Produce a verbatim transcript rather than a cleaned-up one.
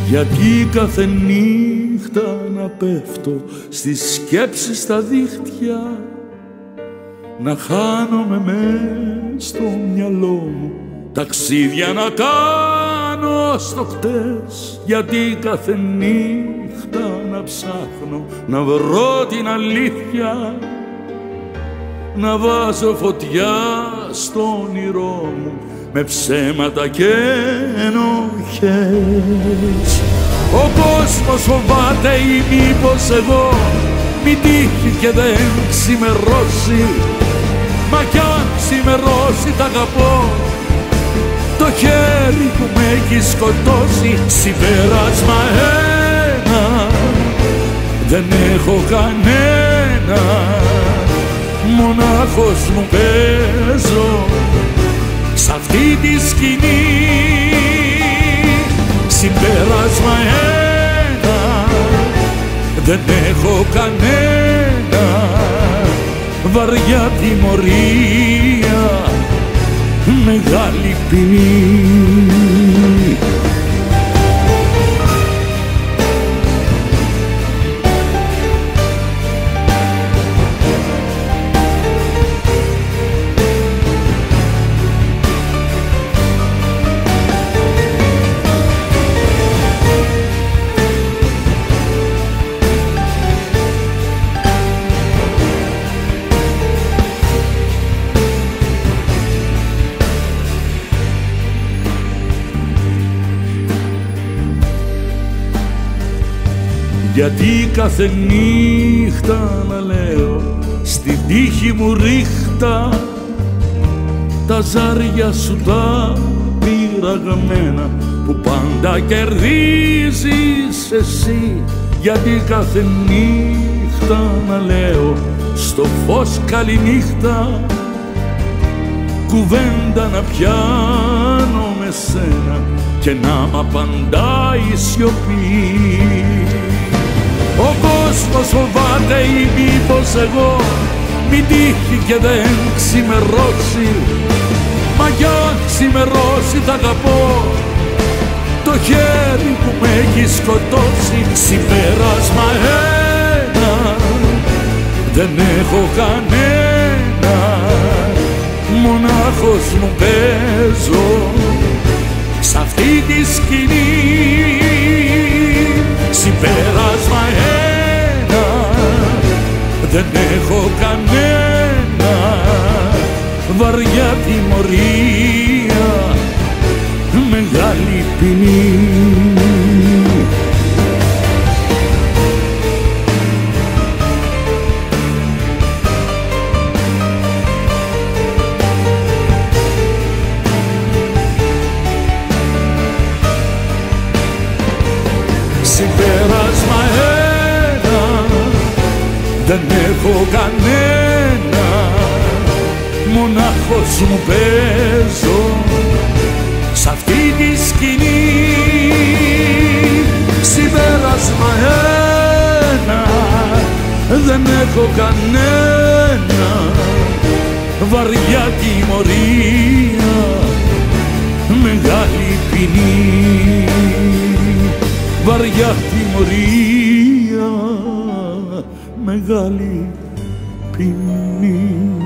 Γιατί κάθε νύχτα να πέφτω στις σκέψεις στα δίχτυα, να χάνομαι μες στο μυαλό μου, ταξίδια να κάνω στο χτες. Γιατί κάθε νύχτα να ψάχνω να βρω την αλήθεια, να βάζω φωτιά στο όνειρό μου με ψέματα και ενοχές. Ο κόσμος φοβάται ή μήπως εγώ μην τύχει και δεν ξημερώσει, μα κι αν ξημερώσει τ' αγαπώ, το χέρι που με έχει σκοτώσει. Συμπέρασμα ένα, δεν έχω κανένα, μονάχος μου παίζω σ' αυτή τη σκηνή. Συμπέρασμα ένα, δεν έχω κανένα, βαριά τιμωρία, μεγάλη ποινή. Γιατί κάθε νύχτα να λέω στην τύχη μου ρίχτα, τα ζάρια σου τα πειραγμένα που πάντα κερδίζεις εσύ. Γιατί κάθε νύχτα να λέω στο φως καληνύχτα, κουβέντα να πιάνω με σένα και να μ' απαντάει η σιωπή. Ο κόσμος φοβάται ή μήπως εγώ μην τύχει και δεν ξημερώσει, μα κι αν ξημερώσει τ' αγαπώ, το χέρι που με έχει σκοτώσει. Συμπέρασμα ένα, δεν έχω κανένα, μονάχος μου παίζω σ' αυτή τη σκηνή. Συμπέρασμα ένα, δεν έχω κανένα, βαριά τιμωρία, μεγάλη ποινή. Συμπέρασμα ένα, δεν έχω κανένα, μονάχος μου παίζω σ' αυτή τη σκηνή. Συμπέρασμα ένα, δεν έχω κανένα, βαριά τιμωρία, μεγάλη ποινή. Βαριά τιμωρία, μεγάλη ποινή.